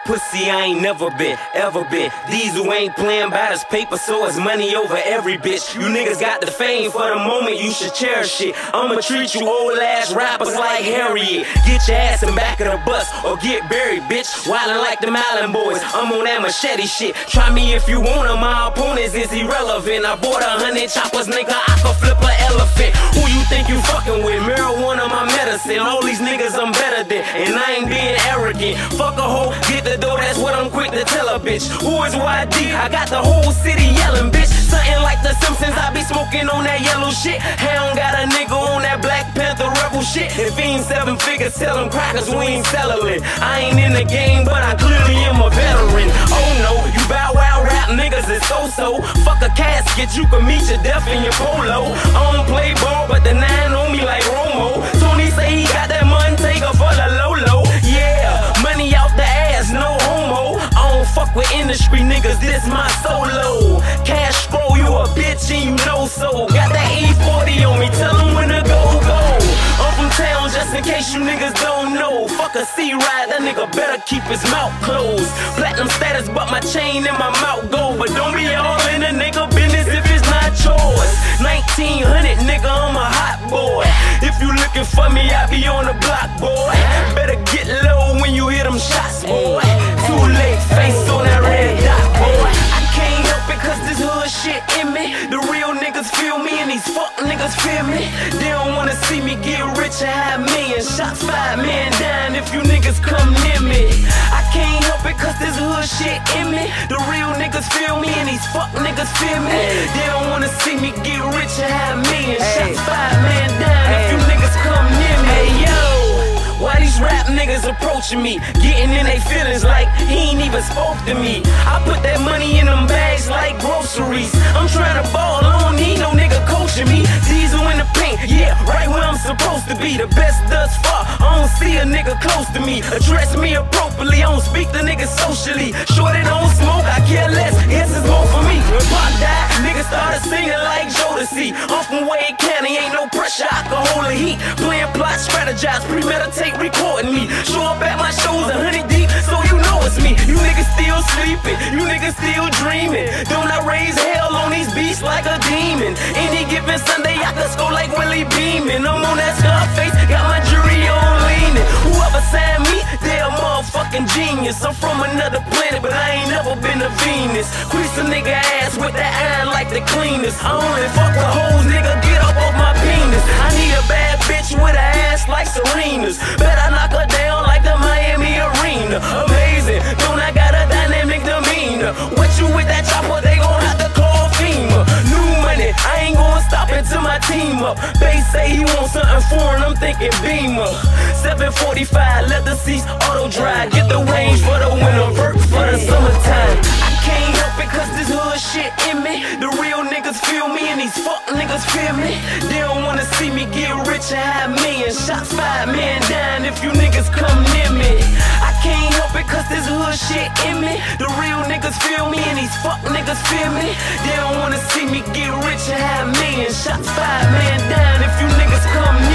Pussy I ain't never been, ever been. These who ain't playing by this paper, so it's money over every bitch. You niggas got the fame for the moment, you should cherish it. I'ma treat you old ass rappers like Harriet. Get your ass in back of the bus or get buried, bitch. Wildin' like them Island boys, I'm on that machete shit. Try me if you wanna, my opponents is irrelevant. I bought 100 choppers, nigga, I could flip an elephant. Who you think you fucking with? Marijuana my medicine. All these niggas I'm better than, and I ain't being arrogant. Fuck a hoe, get the dough, that's what I'm quick to tell a bitch. Who is YD? I got the whole city yelling, bitch. Something like the Simpsons, I be smoking on that yellow shit. Hound got a nigga on that Black Panther rebel shit. If he ain't 7 figures, tell him crackers, we ain't selling. I ain't in the game, but I clearly am a veteran. Oh no, you bow wow rap niggas is so-so. Fuck a casket, you can meet your death in your polo. I don't play ball, but the 9 on me like Romo. Tony say he got that Montega for the Lolo. Yeah, money out the ass, no homo. I don't fuck with industry niggas, this my solo. Cash scroll, you a bitch and you know so. Got that E40 on me, tell them when to go. I'm from town just in case you niggas don't know. Fuck a C-Ride, that nigga better keep his mouth closed. Platinum status, but my chain in my mouth gold. But don't be all in a nigga business if it's not yours. 1900, nigga, I'm a hot boy. If you looking for me, I be on the block, boy. Better get low when you hear them shots, boy. Too late, face on that red dot, boy. I can't help it cause this hood shit in me. The real niggas feel me and these fuck niggas fear me. They don't wanna see me get rich and have millions. Shots 5 men down if you niggas come near me. I can't help it cause this hood shit in me. The real niggas feel me and these fuck niggas fear me. They don't wanna see me get rich and have millions. Shots 5 men down if you niggas come near me. Hey yo, why these rap niggas approaching me? Getting in they feelings like he ain't even spoke to me. I put that money in them bags like groceries. I'm trying to ball, I don't need no nigga coaching me. Diesel in the paint, yeah, right where I'm supposed to be. The best thus far, I don't see a nigga close to me. Address me appropriately, I don't speak to niggas socially. Shorty don't smoke, I care less, yes it's more for me. When Pop died, niggas started singing like Jodeci. I'm from Wade County, ain't no pressure, I can hold the heat. Playing plot, strategize, premeditate, recording me. Show up at my shows 100 deep, so you know it's me. You niggas still sleeping, you niggas still dreaming. Don't I raise hell on these beats like a demon. Any given Sunday I could score like Willie Beeman. I'm on that Scarface, got my jury on leaning. Whoever signed me, they a motherfucking genius. I'm from another planet, but I ain't never been to Venus. Grease a nigga ass with that iron like the cleanest. I only fuck with hoes, nigga, get up off my penis. I need a bad bitch with a ass like Serena's. Bet I knock her down like the Miami Arena. Amazing, don't I got a dynamic demeanor. What you with that chopper, they gon' have to call FEMA. New money, I ain't gon' stop until my team up. Bass say he want something foreign, I'm thinking Beamer. 745, leather seats, auto drive. Get the range for the winter, vert for the summertime. I can't help it cause this hood shit in me. The real niggas feel me and these fuck niggas fear me. They don't wanna see me get rich and have millions. Shots 5 men down if you niggas come near me. I can't help it cause this hood shit in me. The real niggas feel me and these fuck niggas fear me. They don't wanna see me get rich and have millions. Shots 5 men down if you niggas come near me.